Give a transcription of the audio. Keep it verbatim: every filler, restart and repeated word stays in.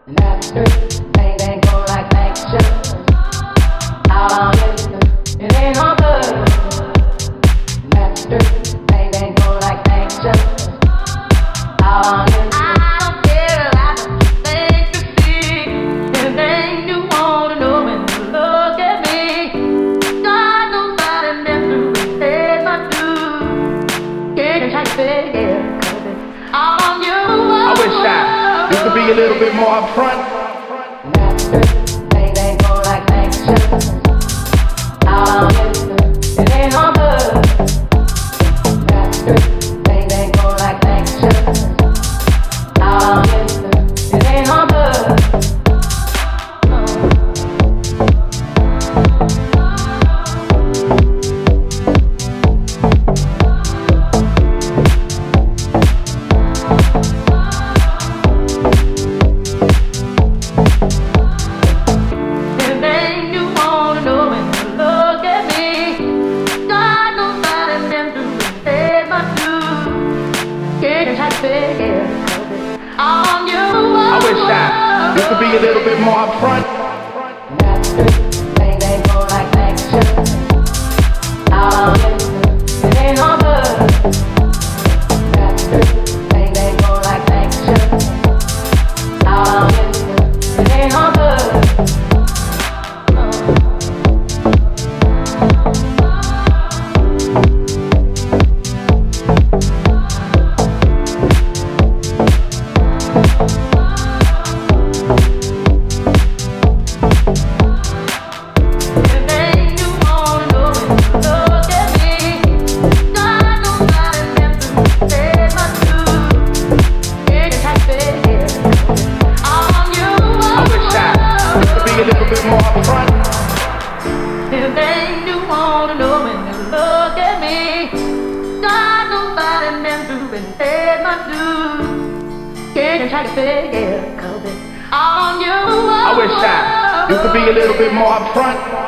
That street, bang bang going like action. Out on it, it ain't no good. That street, bang bang going like action. Out on it. I don't care about the things you see, anything you wanna know when you look at me. God knows I never paid my dues. Can't try to figure it, 'cause it's all on you. I wish I you could be a little bit more upfront. Bang bang go like action. Out on it, it ain't no good. Bang bang go like action. Out on it, it ain't no good. I wish I you could be a little bit more upfront. Bang bang go like action. Out on it, it ain't no good. Bang bang go like action. Out on it, it ain't no good. Anything you wanna know when you look at me. God knows I never been paid my dues. Can't try to figure it, 'cause it's all on you. I wish I you could be a little bit more upfront.